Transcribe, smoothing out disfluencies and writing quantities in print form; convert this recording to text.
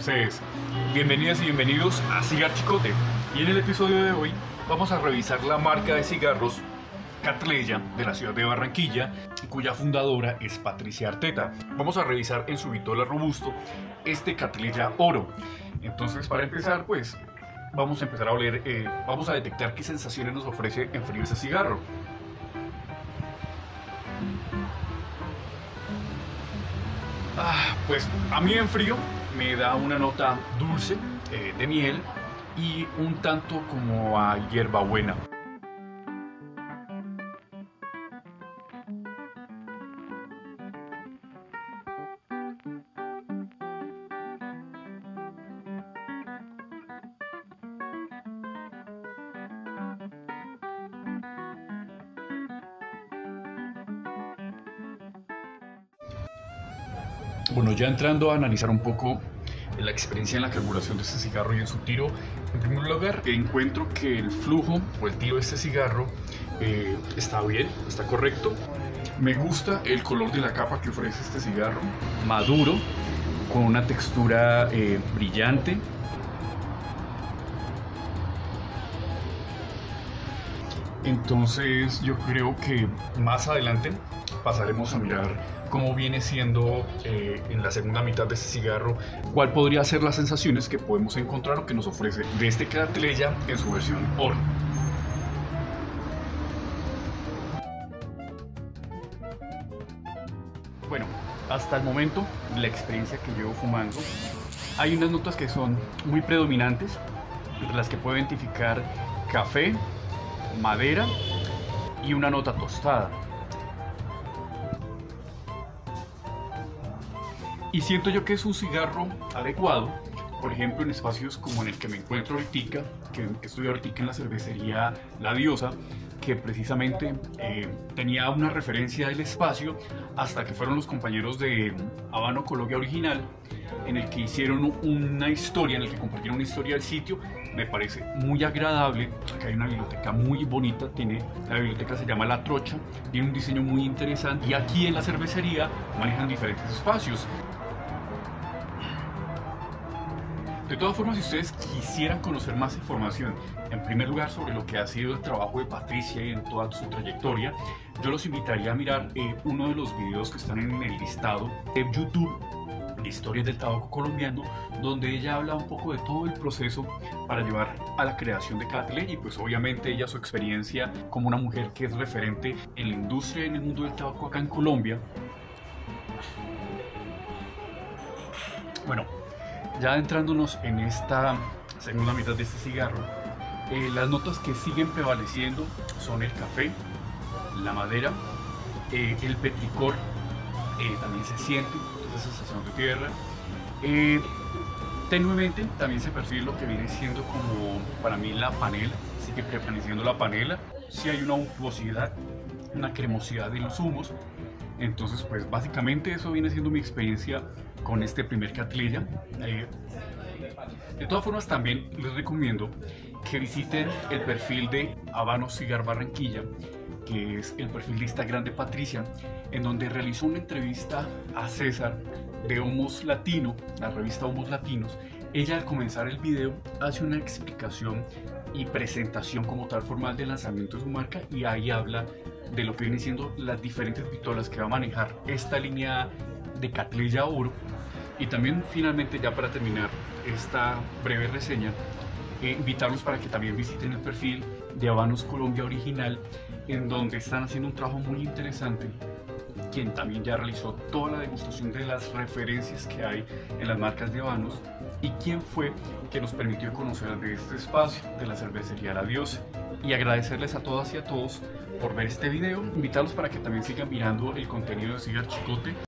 Entonces, bienvenidas y bienvenidos a Cigar Chicote. Y en el episodio de hoy vamos a revisar la marca de cigarros Catleya de la ciudad de Barranquilla, cuya fundadora es Patricia Arteta. Vamos a revisar en su vitola robusto este Catleya Oro. Entonces, para empezar, pues vamos a empezar a oler, vamos a detectar qué sensaciones nos ofrece en frío ese cigarro. Pues a mí en frío me da una nota dulce, de miel y un tanto como a hierbabuena. Bueno, ya entrando a analizar un poco la experiencia en la carburación de este cigarro y en su tiro, en primer lugar encuentro que el flujo o el tiro de este cigarro está bien, está correcto. Me gusta el color de la capa que ofrece este cigarro, maduro, con una textura brillante. Entonces yo creo que más adelante pasaremos a mirar cómo viene siendo en la segunda mitad de este cigarro, cuál podría ser las sensaciones que podemos encontrar o que nos ofrece de este Catleya en su versión Oro. Bueno, hasta el momento, la experiencia que llevo fumando, hay unas notas que son muy predominantes, entre las que puedo identificar café, madera y una nota tostada. Y siento yo que es un cigarro adecuado, por ejemplo, en espacios como en el que me encuentro ahorita, que estoy ahorita en la cervecería La Diosa, que precisamente tenía una referencia del espacio hasta que fueron los compañeros de Habano Colombia Original, en el que hicieron una historia, en el que compartieron una historia del sitio. Me parece muy agradable. Acá hay una biblioteca muy bonita, la biblioteca se llama La Trocha, tiene un diseño muy interesante y aquí en la cervecería manejan diferentes espacios. De todas formas, si ustedes quisieran conocer más información, en primer lugar sobre lo que ha sido el trabajo de Patricia y en toda su trayectoria, yo los invitaría a mirar uno de los videos que están en el listado de YouTube, Historias del Tabaco Colombiano, donde ella habla un poco de todo el proceso para llevar a la creación de Catleya y pues obviamente ella su experiencia como una mujer que es referente en la industria y en el mundo del tabaco acá en Colombia. Bueno, ya adentrándonos en esta segunda mitad de este cigarro, las notas que siguen prevaleciendo son el café, la madera, el petricor, también se siente esa sensación de tierra. Tenuemente también se percibe lo que viene siendo como para mí la panela, sigue prevaleciendo la panela, sí hay una untuosidad, una cremosidad en los humos. Entonces pues básicamente eso viene siendo mi experiencia con este primer Catleya. De todas formas también les recomiendo que visiten el perfil de Habano Cigar Barranquilla, que es el perfil de Instagram de Patricia, en donde realizó una entrevista a César de Humos Latino, la revista Humos Latinos. Ella al comenzar el video hace una explicación y presentación como tal formal del lanzamiento de su marca y ahí habla de lo que vienen siendo las diferentes vitolas que va a manejar esta línea de Catleya Oro. Y también finalmente, ya para terminar esta breve reseña, invitarlos para que también visiten el perfil de Habanos Colombia Original, en donde están haciendo un trabajo muy interesante, quien también ya realizó toda la degustación de las referencias que hay en las marcas de habanos y quien fue que nos permitió conocer de este espacio de la cervecería La Diosa. Y agradecerles a todas y a todos por ver este video, invitarlos para que también sigan mirando el contenido de Cigar Chicote